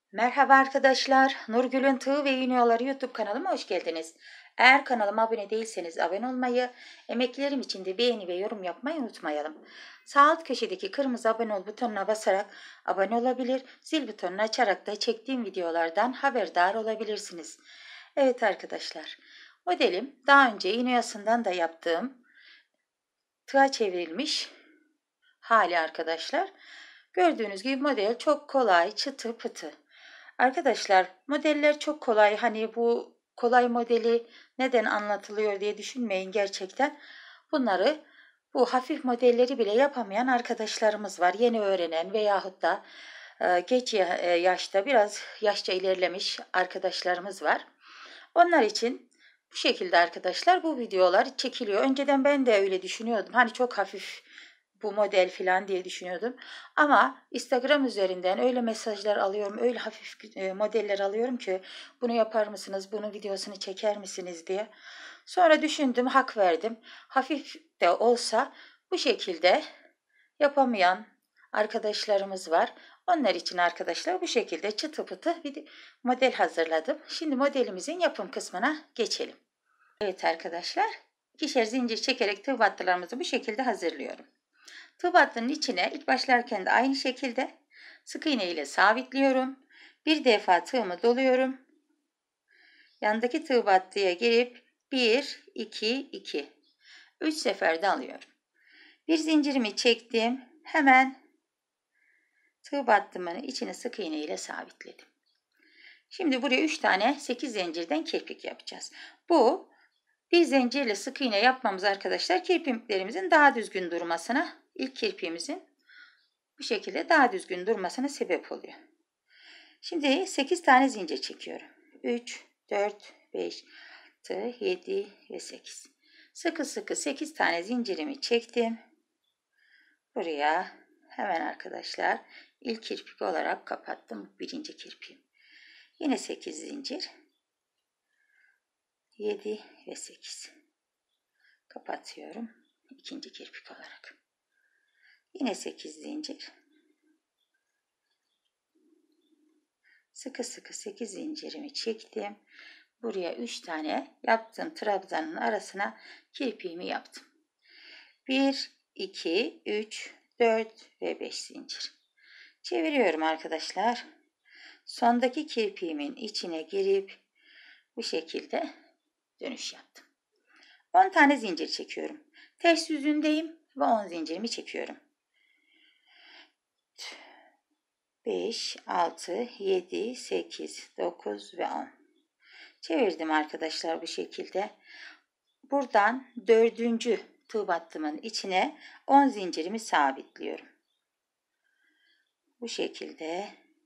Merhaba arkadaşlar, Nurgül'ün Tığ ve İğne YouTube kanalıma hoş geldiniz. Eğer kanalıma abone değilseniz abone olmayı, emeklerim için de beğeni ve yorum yapmayı unutmayalım. Sağ alt köşedeki kırmızı abone ol butonuna basarak abone olabilir, zil butonunu açarak da çektiğim videolardan haberdar olabilirsiniz. Evet arkadaşlar, modelim daha önce iğne oyasından da yaptığım tığa çevrilmiş hali arkadaşlar. Gördüğünüz gibi model çok kolay, çıtı pıtı. Arkadaşlar modeller çok kolay. Hani bu kolay modeli neden anlatılıyor diye düşünmeyin gerçekten. Bu hafif modelleri bile yapamayan arkadaşlarımız var. Yeni öğrenen veyahut da geç yaşta biraz yaşça ilerlemiş arkadaşlarımız var. Onlar için bu şekilde arkadaşlar bu videolar çekiliyor. Önceden ben de öyle düşünüyordum. Hani çok hafif bu model falan diye düşünüyordum. Ama Instagram üzerinden öyle mesajlar alıyorum, öyle hafif modeller alıyorum ki bunu yapar mısınız, bunun videosunu çeker misiniz diye. Sonra düşündüm, hak verdim. Hafif de olsa bu şekilde yapamayan arkadaşlarımız var. Onlar için arkadaşlar bu şekilde çıtı pıtı bir model hazırladım. Şimdi modelimizin yapım kısmına geçelim. Evet arkadaşlar, ikişer zincir çekerek tığ battılarımızı bu şekilde hazırlıyorum. Tığ battının içine ilk başlarken de aynı şekilde sık iğne ile sabitliyorum. Bir defa tığımı doluyorum. Yandaki tığ battıya girip 1, 2, 2. 3 seferde alıyorum. Bir zincirimi çektim. Hemen tığ battımın içine sık iğne ile sabitledim. Şimdi buraya 3 tane 8 zincirden kirpik yapacağız. Bu bir zincirle sık iğne yapmamız arkadaşlar kirpiklerimizin daha düzgün durmasına, ilk kirpiğimizin bu şekilde daha düzgün durmasına sebep oluyor. Şimdi 8 tane zincir çekiyorum. 3, 4, 5, 6, 7 ve 8. Sıkı sıkı 8 tane zincirimi çektim. Buraya hemen arkadaşlar ilk kirpik olarak kapattım. Birinci kirpiğim. Yine 8 zincir. 7 ve 8. Kapatıyorum. İkinci kirpik olarak. Yine 8 zincir. Sıkı sıkı 8 zincirimi çektim. Buraya 3 tane yaptığım trabzanın arasına kirpiğimi yaptım. 1, 2, 3, 4 ve 5 zincir. Çeviriyorum arkadaşlar. Sondaki kirpiğimin içine girip bu şekilde dönüş yaptım. 10 tane zincir çekiyorum. Ters yüzündeyim ve 10 zincirimi çekiyorum. 5, 6, 7, 8, 9 ve 10. Çevirdim arkadaşlar bu şekilde. Buradan dördüncü tığ battımın içine 10 zincirimi sabitliyorum. Bu şekilde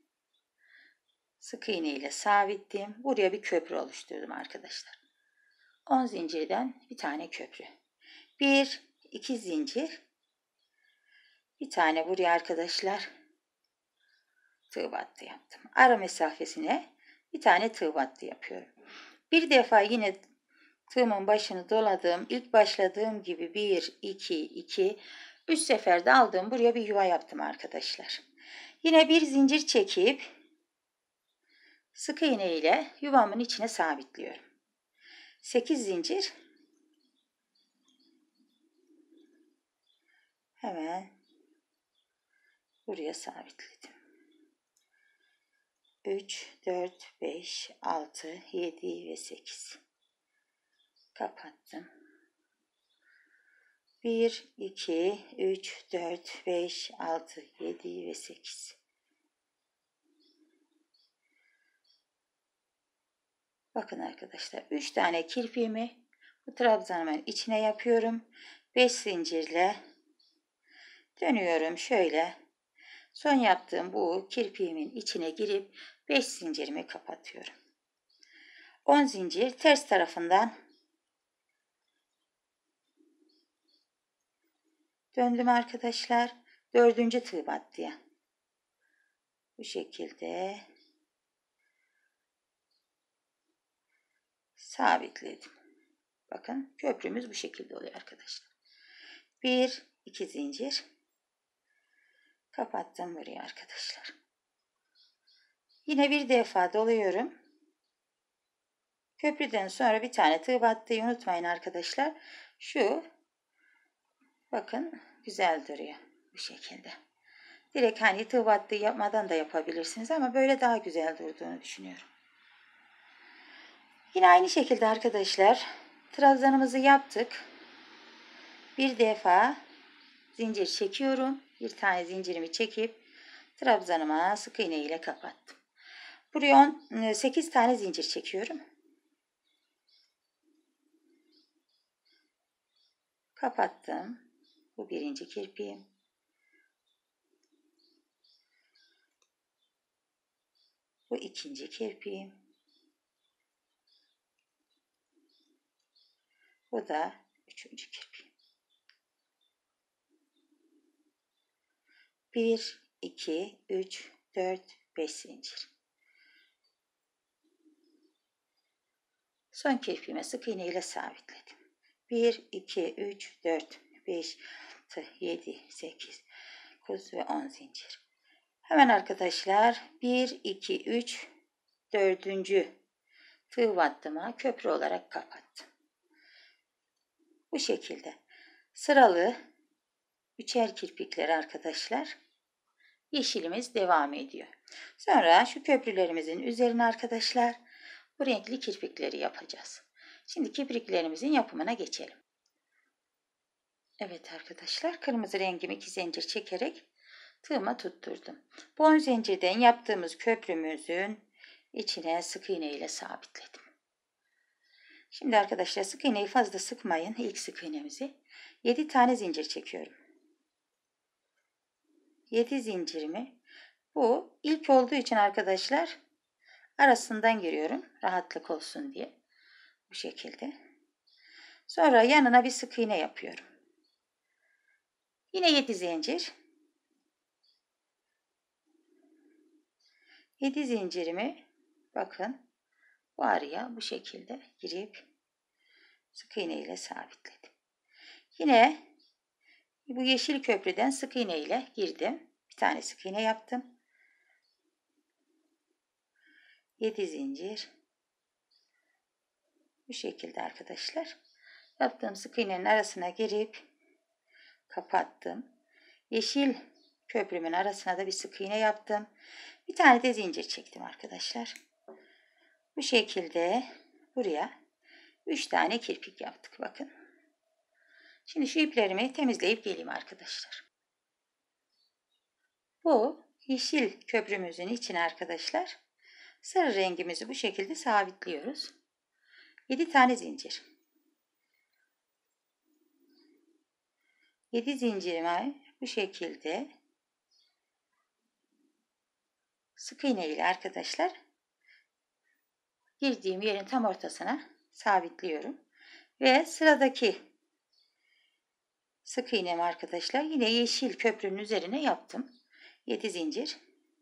sık iğne ile sabitledim. Buraya bir köprü oluşturdum arkadaşlar. 10 zincirden bir tane köprü. 1, 2 zincir. Bir tane buraya arkadaşlar tığ battı yaptım. Ara mesafesine bir tane tığ battı yapıyorum. Bir defa yine tığımın başını doladım. İlk başladığım gibi 1, 2, 2, 3 seferde aldım. Buraya bir yuva yaptım arkadaşlar. Yine bir zincir çekip sık iğne ile yuvamın içine sabitliyorum. 8 zincir. Hemen buraya sabitledim. 3, 4, 5, 6, 7 ve 8. Kapattım. 1, 2, 3, 4, 5, 6, 7 ve 8. Bakın arkadaşlar 3 tane kirpiğimi bu trabzanımın içine yapıyorum. 5 zincirle dönüyorum şöyle. Son yaptığım bu kirpiğimin içine girip 5 zincirimi kapatıyorum. 10 zincir ters tarafından döndüm arkadaşlar. Dördüncü tığ battıya. Bu şekilde sabitledim. Bakın köprümüz bu şekilde oluyor arkadaşlar. 1, 2 zincir. Kapattım buraya arkadaşlar. Yine bir defa doluyorum. Köprüden sonra bir tane tığ battığı unutmayın arkadaşlar. Şu bakın güzel duruyor bu şekilde. Direkt hani tığ battığı yapmadan da yapabilirsiniz ama böyle daha güzel durduğunu düşünüyorum. Yine aynı şekilde arkadaşlar trabzanımızı yaptık. Bir defa zincir çekiyorum. Bir tane zincirimi çekip trabzanıma sık iğne ile kapattım. Buraya 8 tane zincir çekiyorum. Kapattım. Bu birinci kirpiğim. Bu ikinci kirpiğim. Bu da üçüncü kirpiğim. 1, 2, 3, 4, 5 zincir. Son kirpiğime sık iğne ile sabitledim. 1, 2, 3, 4, 5, 6, 7, 8, 9 ve 10 zincir. Hemen arkadaşlar 1, 2, 3, 4. tığ battıma köprü olarak kapattım. Bu şekilde sıralı üçer kirpikleri arkadaşlar yeşilimiz devam ediyor. Sonra şu köprülerimizin üzerine arkadaşlar bu renkli kirpikleri yapacağız. Şimdi kirpiklerimizin yapımına geçelim. Evet arkadaşlar kırmızı rengimi 2 zincir çekerek tığıma tutturdum. Bu 10 zincirden yaptığımız köprümüzün içine sık iğne ile sabitledim. Şimdi arkadaşlar sık iğneyi fazla sıkmayın. İlk sık iğnemizi 7 tane zincir çekiyorum. 7 zincirimi bu ilk olduğu için arkadaşlar arasından giriyorum. Rahatlık olsun diye. Bu şekilde. Sonra yanına bir sık iğne yapıyorum. Yine 7 zincir. 7 zincirimi bakın bu araya bu şekilde girip sık iğne ile sabitledim. Yine bu yeşil köprüden sık iğne ile girdim. Bir tane sık iğne yaptım. 7 zincir. Bu şekilde arkadaşlar. Yaptığım sık iğnenin arasına girip kapattım. Yeşil köprümün arasına da bir sık iğne yaptım. Bir tane de zincir çektim arkadaşlar. Bu şekilde buraya 3 tane kirpik yaptık bakın. Şimdi şu iplerimi temizleyip geleyim arkadaşlar. Bu yeşil köprümüzün içine arkadaşlar sarı rengimizi bu şekilde sabitliyoruz. 7 tane zincir. 7 zincirimi bu şekilde sık iğne ile arkadaşlar girdiğim yerin tam ortasına sabitliyorum. Ve sıradaki sık iğnemi arkadaşlar yine yeşil köprünün üzerine yaptım. 7 zincir.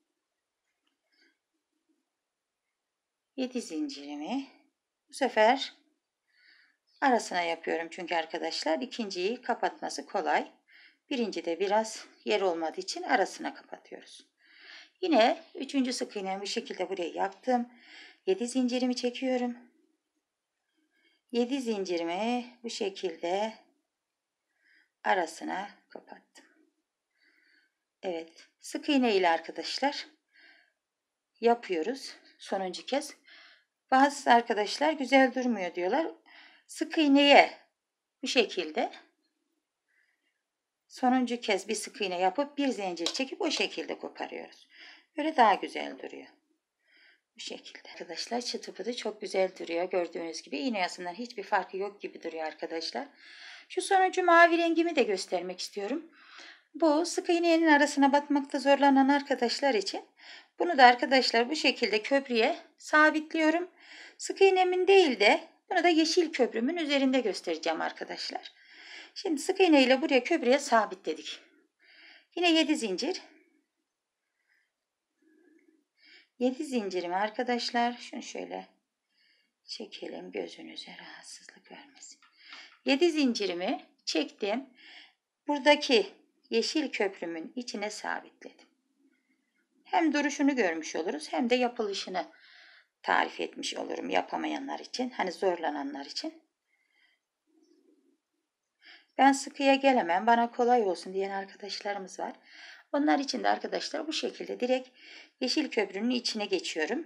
7 zincirimi bu sefer arasına yapıyorum çünkü arkadaşlar ikinciyi kapatması kolay. Birinci de biraz yer olmadığı için arasına kapatıyoruz. Yine üçüncü sık iğnemi bu şekilde buraya yaptım. 7 zincirimi çekiyorum. 7 zincirimi bu şekilde arasına kapattım. Evet, sık iğne ile arkadaşlar yapıyoruz sonuncu kez. Bazı arkadaşlar güzel durmuyor diyorlar. Sık iğneye bu şekilde sonuncu kez bir sık iğne yapıp bir zincir çekip o şekilde koparıyoruz. Böyle daha güzel duruyor. Bu şekilde. Arkadaşlar çıtı pıtı çok güzel duruyor. Gördüğünüz gibi iğne yasından hiçbir farkı yok gibi duruyor arkadaşlar. Şu sonuncu mavi rengimi de göstermek istiyorum. Bu sık iğnenin arasına batmakta zorlanan arkadaşlar için bunu da arkadaşlar bu şekilde köprüye sabitliyorum. Sık iğnemin değil de bunu da yeşil köprümün üzerinde göstereceğim arkadaşlar. Şimdi sık iğne ile buraya köprüye sabitledik. Yine 7 zincir. 7 zincirimi arkadaşlar şunu şöyle çekelim gözünüze rahatsızlık vermesin. 7 zincirimi çektim. Buradaki yeşil köprümün içine sabitledim. Hem duruşunu görmüş oluruz hem de yapılışını tarif etmiş olurum yapamayanlar için, hani zorlananlar için. Ben sıkıya gelemem, bana kolay olsun diyen arkadaşlarımız var. Onlar için de arkadaşlar bu şekilde direkt yeşil köprünün içine geçiyorum.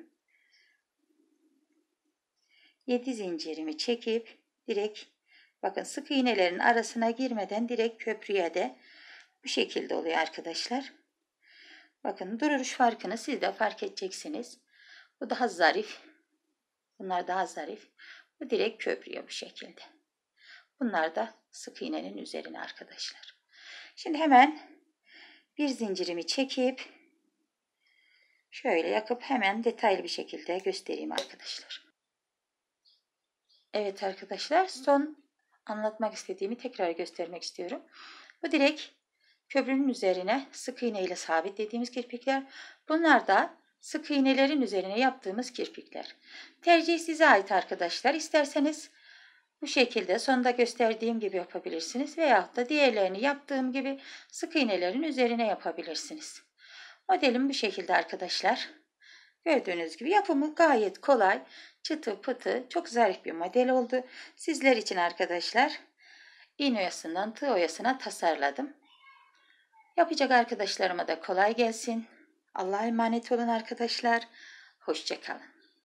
7 zincirimi çekip direkt, bakın sık iğnelerin arasına girmeden direkt köprüye de bu şekilde oluyor arkadaşlar. Bakın duruş farkını siz de fark edeceksiniz. Bu daha zarif. Bunlar daha zarif. Bu direkt köprüye bu şekilde. Bunlar da sık iğnenin üzerine arkadaşlar. Şimdi hemen bir zincirimi çekip şöyle yakıp hemen detaylı bir şekilde göstereyim arkadaşlar. Evet arkadaşlar, son anlatmak istediğimi tekrar göstermek istiyorum. Bu direkt köprünün üzerine sık iğne ile sabitlediğimiz kirpikler. Bunlar da sık iğnelerin üzerine yaptığımız kirpikler. Tercih size ait arkadaşlar. İsterseniz bu şekilde sonda gösterdiğim gibi yapabilirsiniz veyahut da diğerlerini yaptığım gibi sık iğnelerin üzerine yapabilirsiniz. Modelim bu şekilde arkadaşlar. Gördüğünüz gibi yapımı gayet kolay, çıtı pıtı, çok zarif bir model oldu. Sizler için arkadaşlar iğne oyasından tığ oyasına tasarladım. Yapacak arkadaşlarıma da kolay gelsin. Allah'a emanet olun arkadaşlar. Hoşça kalın.